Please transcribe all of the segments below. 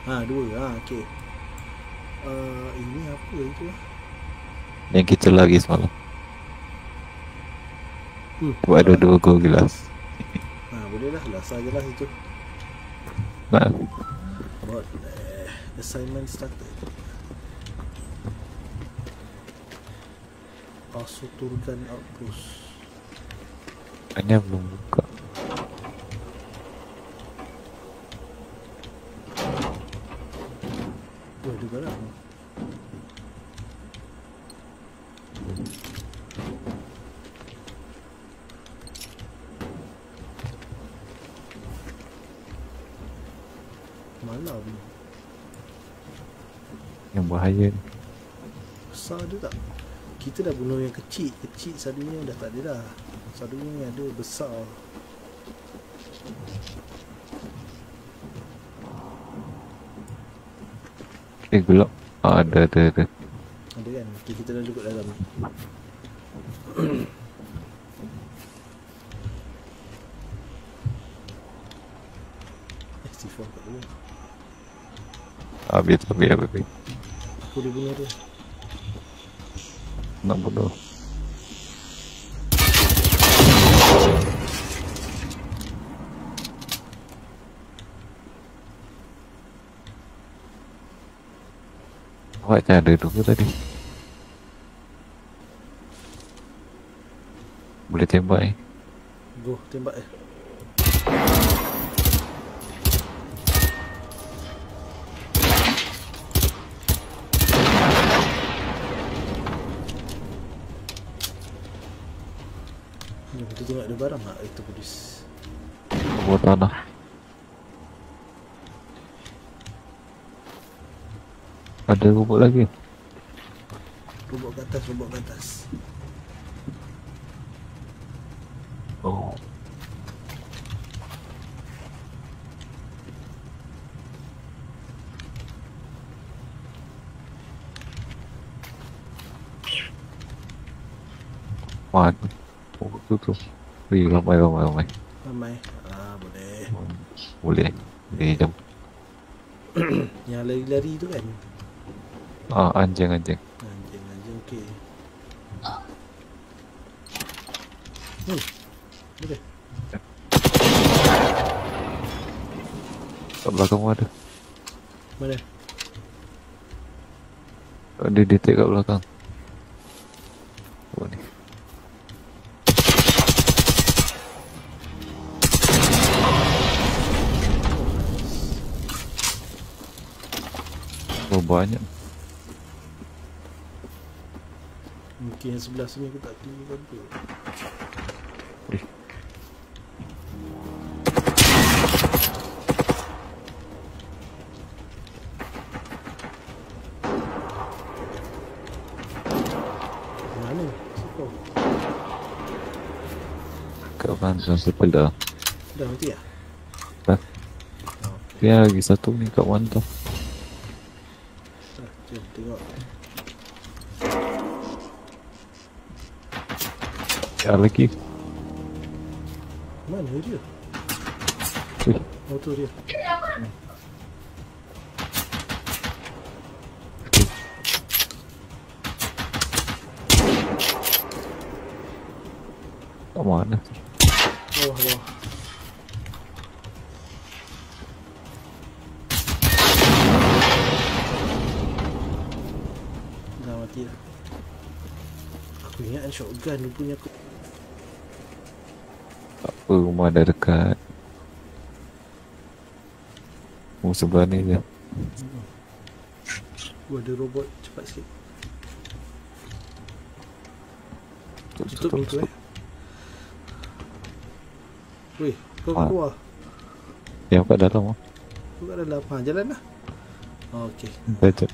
Dua. Okey. Ini apa itu? Yang kita lagi semalam. Buat ada 2 go gelas. Boleh lah. Lasa je lah itu. Nah, Assignment started. Pasuturgan outpost. hanya belum buka. Ada barang. Malam. Yang bahaya ni. Besar ada tak? Kita dah bunuh yang kecil. Kecil satunya dah tak ada dah. Satunya yang ada besar. Gelap. Ada. Ada kan? Okay, kita dah duduk dalam. C4 kat dulu. Habis. Aku dia bunuh dia. Nak bodoh. Awak ada dulu tadi. Boleh tembak ni. Go, tembak Kita tengok ada barang tak? Itu polis. Buat tanah. Ada robot lagi. Robot ke atas. Oh. Wah, tu. Wih, ramai. Ramai. Boleh. Boleh jom. Yang lari-lari tu kan? Anjing. Anjing, okey. Boleh. Kat belakang ada. Mana? Dia detect kat belakang. Oh ni. Oh banyak. Mungkin yang sebelah sini aku tak clear ke apa. Mana? Siapa? Kat belakang sepeda dah. Dah mati tak? Dah. Dia lagi satu ni kat mana tu? Jom tengok. Lagi. Mana dia? Wih. Oh tu dia. Kat mana? Bawah. Dah mati dah. Aku ingat shotgun rupanya aku. Tak apa, rumah dah dekat. Sebelah ni je. Ada robot, cepat sikit. Tutup pintu Weh, kau keluar. Yang kat dalam lah. Kau kat dalam. Jalan lah. Okey. Baca.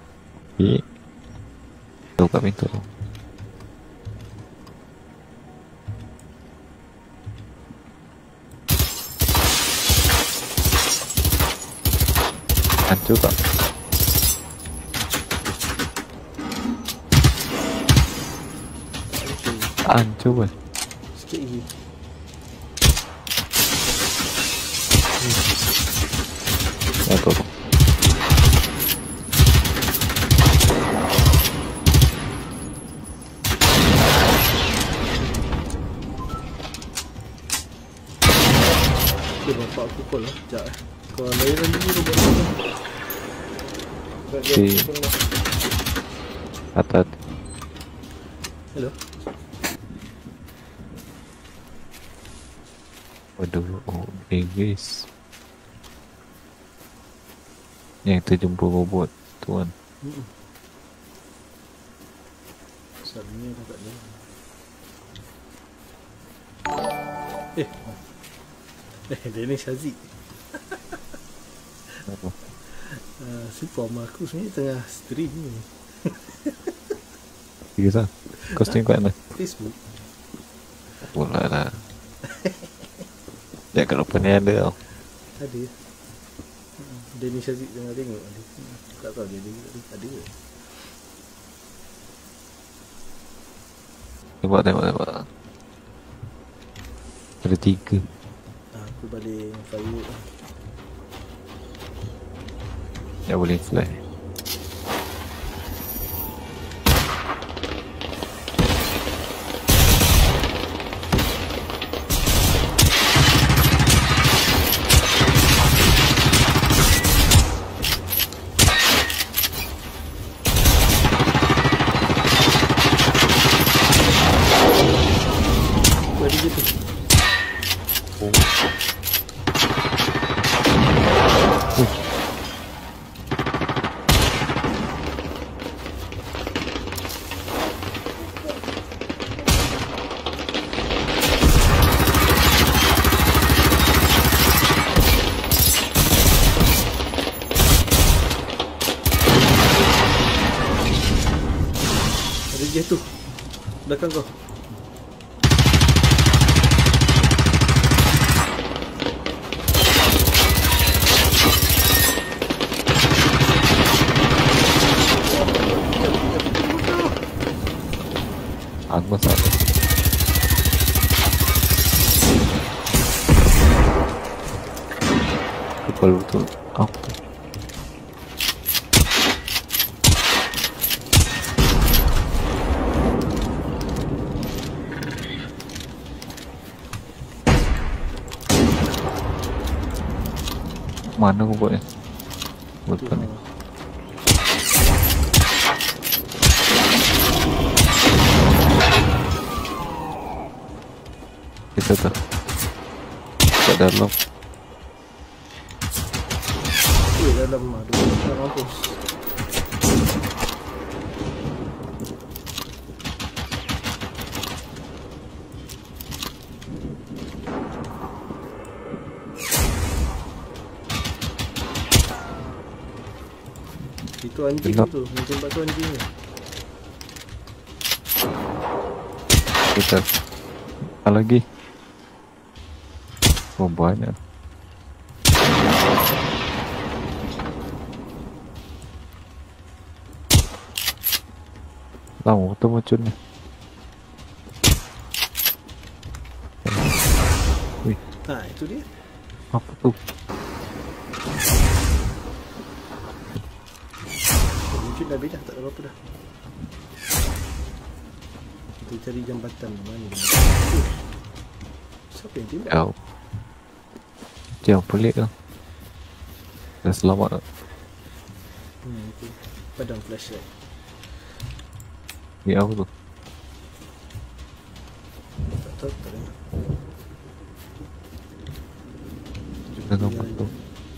Buka pintu. Hancur tak? Hancur kan? Sikit lagi. Ya tu. nampak aku call lah. Sekejap Kau layan dulu robot tu. Si. Atat. Hello. Waduh, oh, guys. Yang kita jumpa robot tu kan. Selalunya dah tak ada. Dennis Haziq. Apa? Super aku sebenarnya tengah stream ni. Serius lah? Kau stream kat mana? Facebook. Pula lah. Ya kat depan ni ada tau. Ada. Dennis Haziq tengah tengok ada. Tak tahu dia ada ke? Tembak. Ada 3. Aku balik firework lah. Tak boleh fly. Bagi gitu. Ada jatuh belakang kau. Aku salah. Kepala betul. Apa tu? Mana robotnya? Betul ni. Kita tu kat dalam. Dalam aduh tak mampus. Itu anjing Gelap. tu, yang tembak tu anjing ni. Kita lagi. Oh banyak. Tahu tu macam ni. Wih, Itu dia. apa tu? Mungkin dah beda, tak ada apa-apa dah. Kita cari jambatan mana dia. Siapa yang tembak? Kau. Jangan pelik lah. Dah selamat tak? Itu padang flashlight. Ni apa tu? Tak tahu, tak dengar. Jangan apa tu?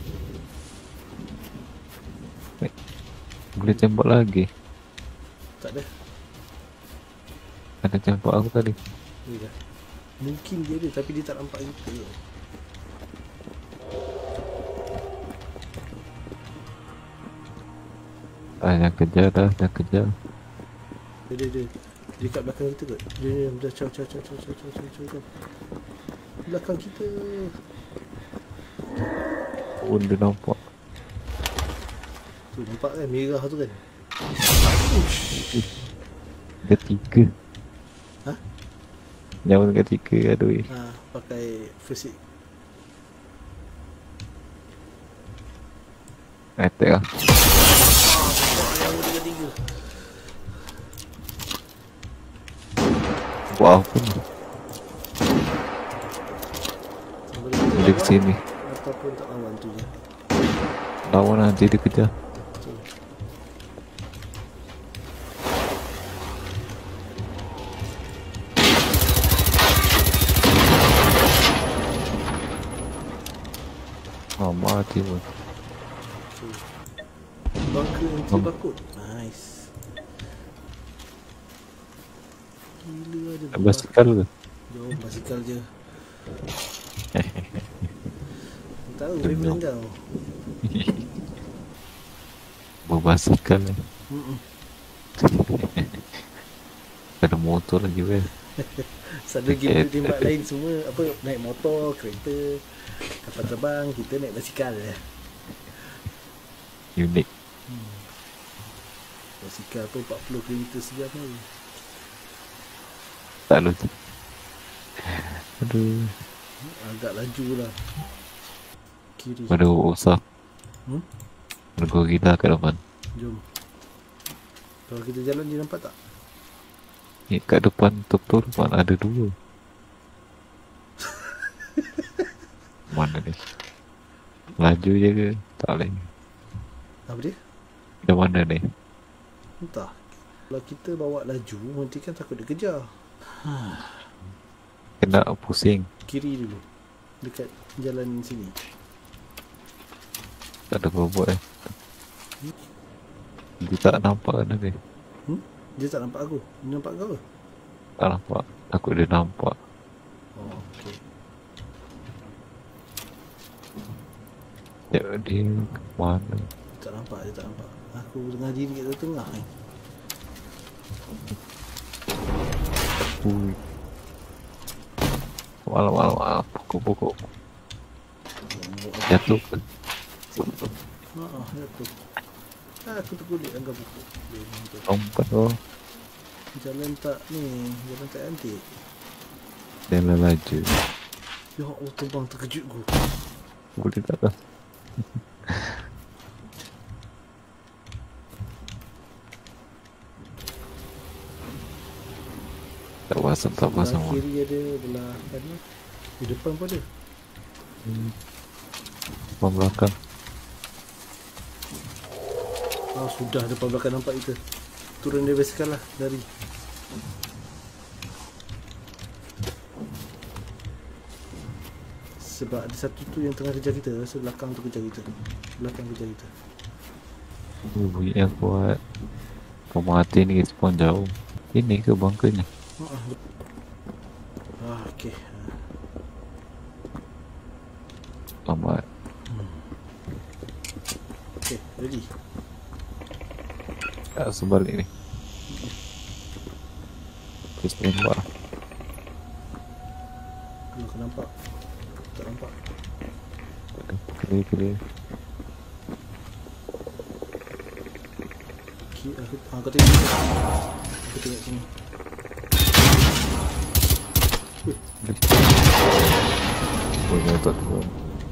Boleh tembak lagi. Tak ada. Ada tembak aku tadi. Ni dah. Mungkin dia ada tapi dia tak nampak kita. Jangan kejar dah, jangan kejar. Dia kat belakang kita kot. Dia dah caw. Belakang kita. Oh, dia nampak. Tu nampak kan merah tu kan. Dia 3. Ha? Nyawa dengan 3, aduh. Pakai first aid. Attack lah. Yang tiga. Buat apa ni? Boleh ke sini. siapa tak lawan tu je. Lawan nanti dia kejar. Betul. Mati pun. Okay. Bangka anti bakut. Nice. Gila ada Basikal ke? Jom basikal je. Tahu bimbang kau. Berbasikal ni. Mm-mm. Ada motor lagi weh. Sada game tembak lain semua apa naik motor, kereta, kapal terbang, kita naik basikal je. Unik. Basikal pun 40 km sejam ni. Tak lucu. Aduh. Agak laju lah. Kiri. Pada usah. Mergo kita ke depan. Jom. Kalau kita jalan dia nampak tak? Ni kat depan betul depan ada dua. Mana ni? Laju je ke? Tak boleh. Apa dia? Di mana ni? Entah. Kalau kita bawa laju, nanti kan takut dia kejar. Kena pusing. Kiri dulu. Dekat jalan sini. Tak ada apa-apa Dia tak nampak kan ni. Dia tak nampak aku. Dia nampak kau ke? Tak nampak. Takut dia nampak. Oh, okey. Ya dia ke mana? Tak nampak, dia tak nampak. Aku tengah diri kat tengah ni. Ui. Walau pokok-pokok. Jatuh ke? Jatuh. Aku terkulit angkat pokok. Lompat oh. Jalan tak ni, jalan tak cantik. Jalan laju. Ya Allah, terbang terkejut aku. Boleh tak dah? Tak pasang. Sebelah kiri ada, belah kanan. Di depan pun ada. Depan belakang. Oh, sudah depan belakang nampak kita. Turun dari basikal lah, lari. Sebab ada satu tu yang tengah kejar kita. Rasa belakang tu kejar kita. Belakang kejar kita. Bunyi yang kuat. Kau mati ni spawn jauh. Ini ke bangkanya? Okey. Lambat. Okey, ready. Tak sebalik ni. Terus tembak. Kalau kau nampak. Tak nampak. Clear. Kau tengok. Aku tengok sini. Boleh tak tu.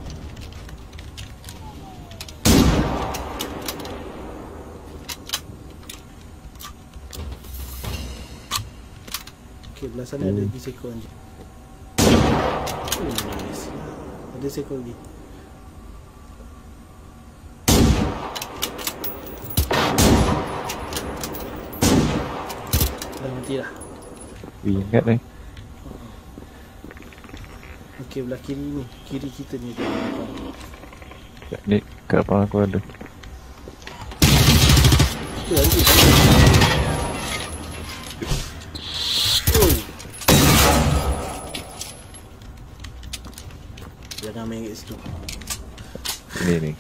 Okey, belah sana ada lagi seekor anjing. Oh, nice. Ada seekor lagi. Dah mati dah. Ingat ni. Okey, belah kiri ni. Kiri kita ni ada depan. Ni kat depan aku ada. Tu anjing. Oh. Jangan main kat situ. Ni.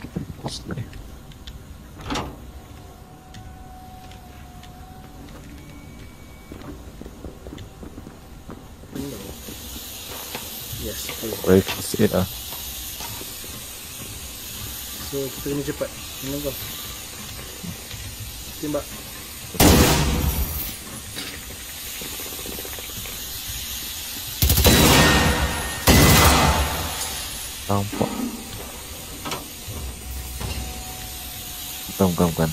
Yes, okay. Baik, sikit lah. So kita kena cepat. Menang kau. Tembak. Nampak. Bukan.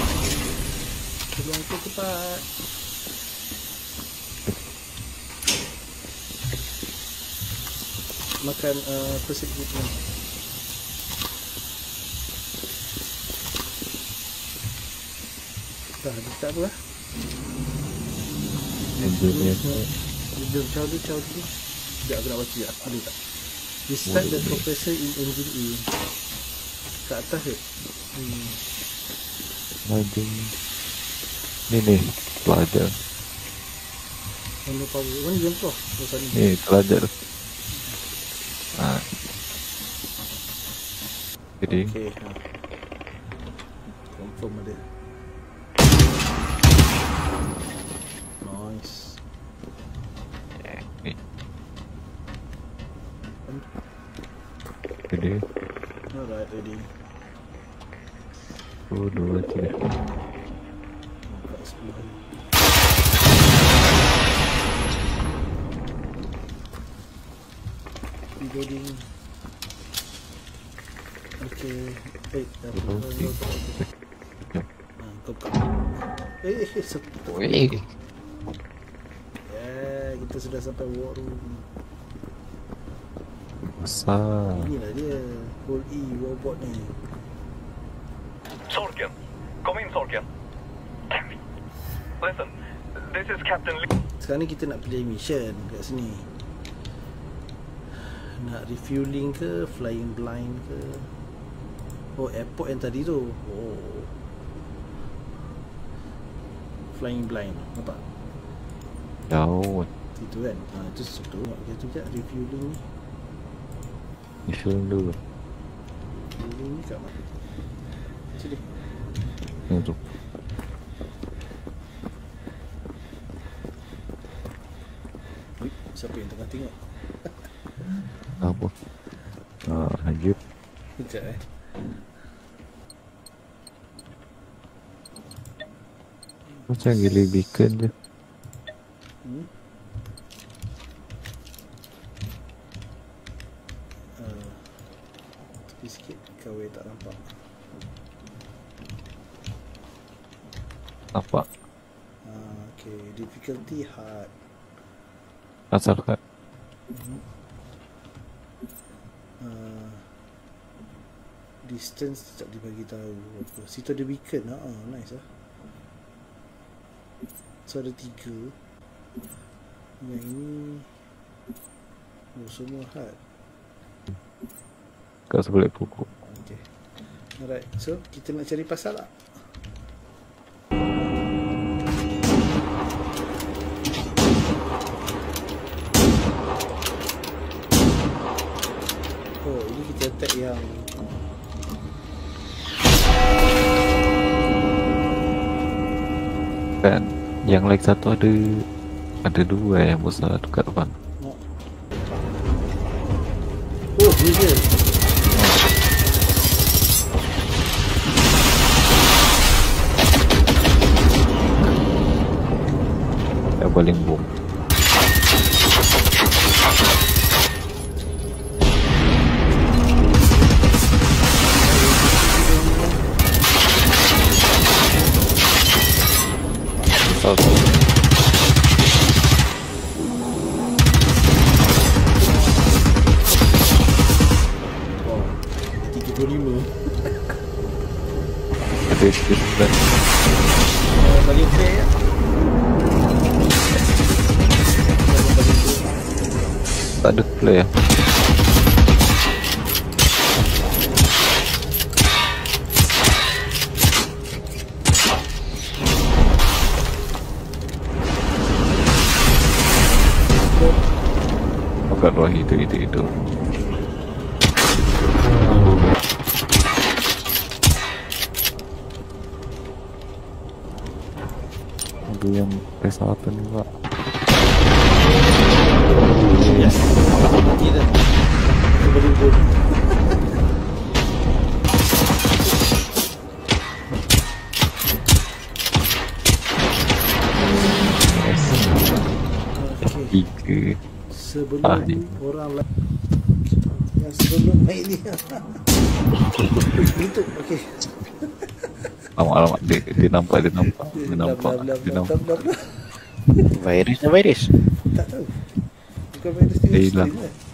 Tolong aku cepat. makan first aid kit ni. Dah, dia tak apa lah. Dia caw dulu. Sekejap aku nak baca sekejap. Boleh tak? Restart the compressor in engine A. Kat atas ke? Sliding. Ni pelajar. Mana power? Mana jam kau? Oh, sorry. Ni pelajar. Jadi Okay. Confirm ada. Nice. ni. Jadi Alright, ready. 1, 2, 3. Kat sebelah ni. Reloading. Okay. Dah Reloading. kau. Sepuluh. Weh. Yeah, kita sudah sampai war room. Besar. Inilah dia. Hole E, robot ni. Sorkin. Come in, Sorkin. Listen, this is Captain Lee. Sekarang ni kita nak play mission kat sini. Nak refueling ke, flying blind ke. Oh, airport yang tadi tu. Oh, flying blind. Nampak? Jauh. Itu kan. Itu satu. Kita tu sekejap refueling ni. Mission dulu. Refueling ni kat mana? Sini. Ni tu. Ui, siapa yang tengah tengok? Apa? Lanjut. Sekejap Macam gila beacon je. Tepi sikit. Kau tak nampak. Nampak? Okay. Difficulty hard. Asal kat. Distance tak dibagi tahu apa. Situ ada beacon. Nice lah. So ada 3. Yang ini semua hard. Kat sebelah pokok. Okay. Alright. So kita nak cari pasal lah. Oh, ini kita attack yang Kan yang like satu ada 2 yang besar dekat depan. oh, ni dia. Yang paling bom. Satu. Wow, 35. Ada sekitar Bagi play ya. tak ada play ya. Bukan roh itu. Ada yang press apa ni pak? Yes. Mati dah. Beri bom. Okay. 3. Sebelum ni. orang lain yang sebelum main ni. Itu okey. Alamak dia nampak. Virus. Tak tahu. Bukan virus dia. Dia hilang. Stream,